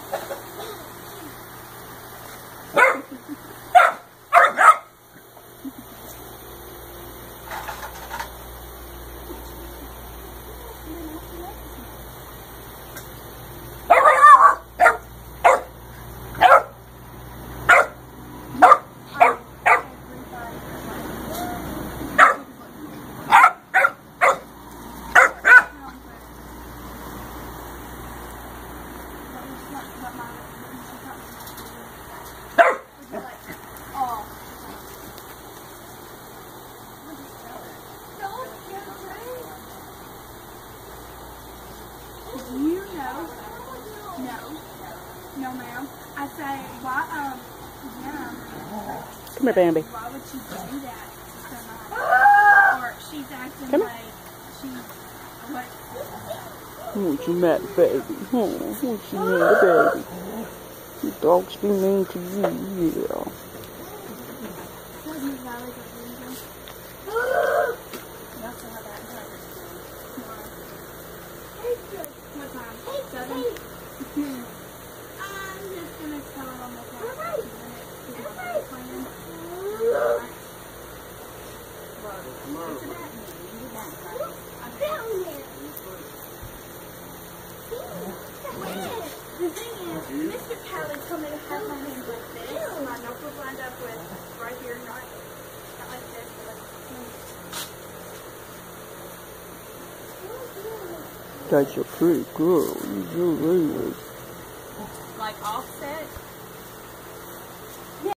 You know, no ma'am. I say, why, yeah. Come here, Bambi. Why would she do that to somebody? Or she's acting like she's, what? Won't you mad, baby? Won't you mad, baby? You dogs be mean to you, yeah. What time? 7? I'm just gonna tell her on the phone for a few minutes to my day plan. It's a bat meeting. You won't, right? The thing is, Mr. Kelly told me to have my hands like this. My knuckles lined up with right here, not like this, but like That's a pretty girl. You really. like offset.